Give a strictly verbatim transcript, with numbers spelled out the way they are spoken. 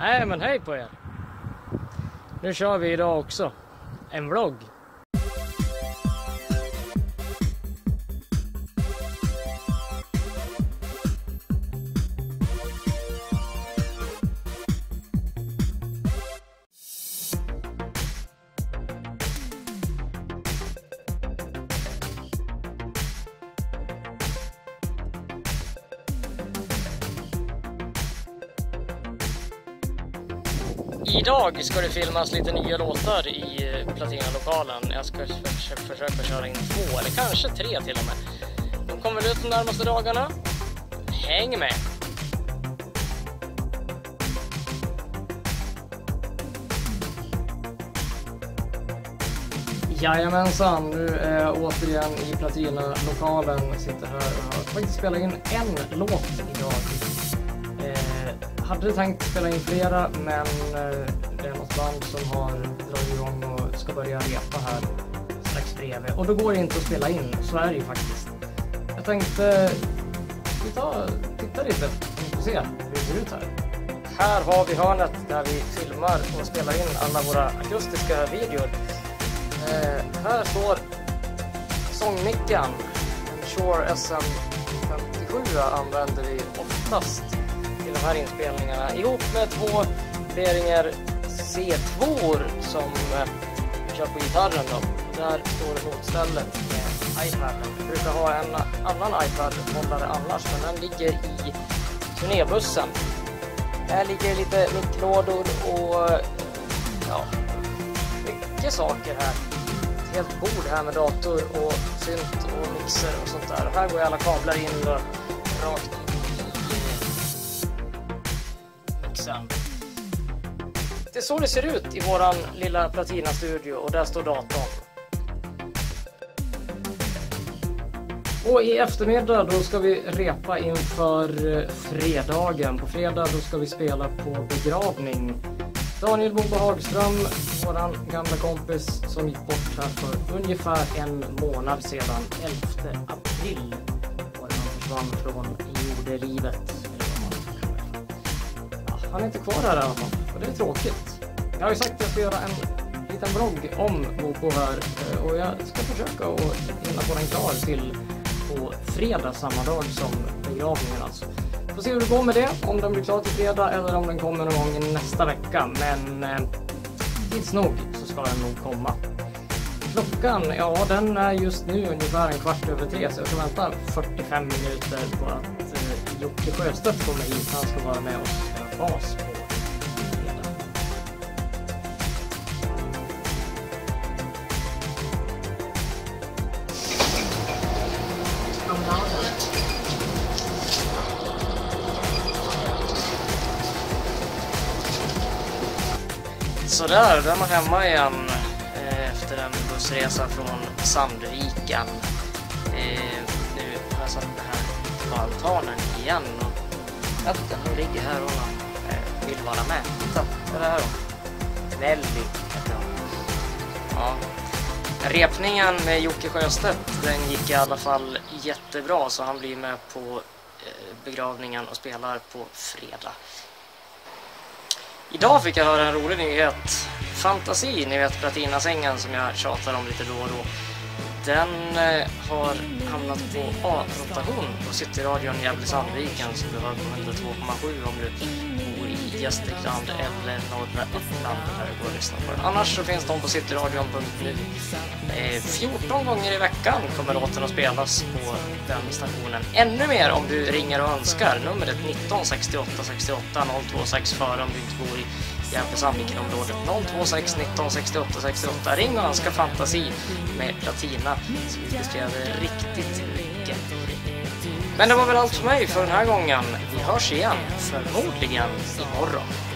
Nej men hej på er. Nu kör vi idag också en vlogg. Idag ska det filmas lite nya låtar i Platina-lokalen. Jag ska försöka köra in två, eller kanske tre till och med. De kommer ut de närmaste dagarna. Häng med! Jajamensan, nu är jag återigen i Platina-lokalen. Sitter här och har faktiskt spelat in en låt idag. Hade tänkt spela in flera, men det är något band som har dragit igång och ska börja repa här strax bredvid. Och då går det inte att spela in, så är det ju faktiskt. Jag tänkte vi tar titta lite och se hur det ser ut här. Här har vi hörnet där vi filmar och spelar in alla våra akustiska videor. Eh, här står sångmickan. En Shure S M femtiosju använder vi oftast i de här inspelningarna, ihop med två Behringer C två som eh, kör på gitarren då. Där står notstället med iPaden. Jag brukar ha en annan iPad-hållare annars, men den ligger i turnébussen. Här ligger lite mikrolådor och ja, mycket saker här. Ett helt bord här med dator och synt och mixer och sånt där. Och här går alla kablar in då, rakt det är så det ser ut i våran lilla Platina-studio, och där står datorn. Och i eftermiddag då ska vi repa inför fredagen. På fredag då ska vi spela på begravning. Daniel Bobo Hagström, våran gamla kompis som gick bort här för ungefär en månad sedan, elfte april. Och han försvann från jordelivet. Han är inte kvar här i alla fall, och det är tråkigt. Jag har ju sagt att jag ska göra en liten vlogg om Bobo här, och jag ska försöka att hinna få den klar till på fredag samma dag som begravningen alltså. Får se hur det går med det, om den blir klar till fredag eller om den kommer någon gång nästa vecka, men eh, tids nog så ska den nog komma. Klockan, ja den är just nu ungefär en kvart över tre, så jag ska vänta fyrtiofem minuter på att eh, Jocke Sjöstedt kommer hit. Han ska vara med oss spela bas på fredag. Så där, där är man hemma igen eh, efter en bussresa från Sandviken. Eh, nu har jag satt det här på altanen igen, och katten hon ligger här och eh, vill vara med. Titta, vad är det här då? Nelly heter hon. Ja. Repningen med Jocke Sjöstedt, den gick i alla fall jättebra, så han blir med på eh, begravningen och spelar på fredag. Idag fick jag höra en rolig nyhet. Fantasi, ni vet Platina-sängen som jag tjatar om lite då och då. Den eh, har hamnat på A-rotation på Cityradion Gävle-Sandviken, som du hör på hundratvå komma sju om du bor i Gästrikland eller norra Uppland där du går och lyssnar på den. Annars så finns de på cityradion punkt nu. Eh, fjorton gånger i veckan kommer låten att spelas på den stationen. Ännu mer om du ringer och önskar. Numret nitton sextioåtta sextioåtta noll två sex för om du inte bor i Gävle-Sandviken-området. Noll två sex nitton sextioåtta sextioåtta. Ring och önska Fantasi med Platina, så vi beskriver riktigt mycket. Men det var väl allt för mig för den här gången. Vi hörs igen, förmodligen imorgon.